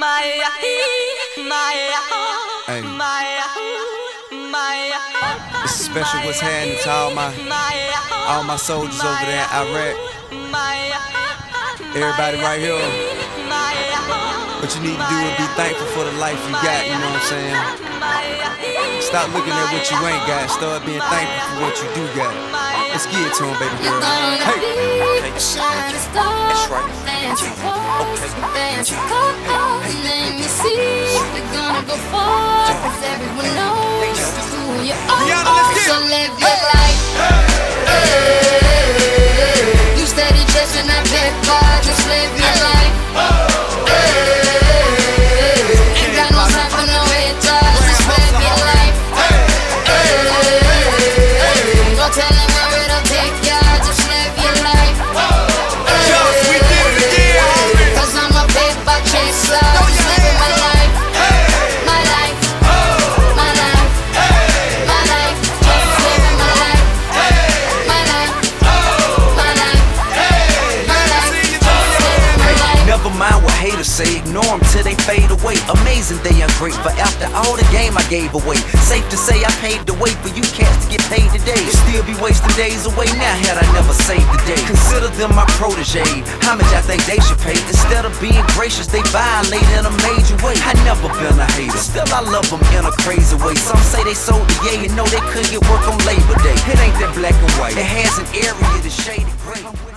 This is special what's happening to all my soldiers over there in Iraq. Everybody right here. What you need to do is be thankful for the life you got, you know what I'm saying? Stop looking at what you ain't got. Start being thankful for what you do got. Let's get it to him, baby girl. Hey! That's right. Let me see. We're gonna go far, 'cause everyone knows who you are. So live your life. You steady chasing that paper, just live your life. Ain't got no time for no haters, just live your life. Go tell them where it'll take ya, just live your life. We did it again, 'Cause I'm a paper chaser, just living my life. My life, my life, my life, just living my life. My life, my life, my life, just living my life. Never mind what haters say, ignore them till they fade away. Amazing they ungrateful after all the game I gave away. Safe to say I paved the way for you cats to get paid today. Still be wasting days away now had I never saved the day. Consider them my protege, how much I think they should pay. Instead of being gracious, they violate in a major way. I never been a hater, still I love them in a crazy way. Some say they sold the yay and know they couldn't get work on Labor Day. It ain't that black and white, it has an area that's shaded gray.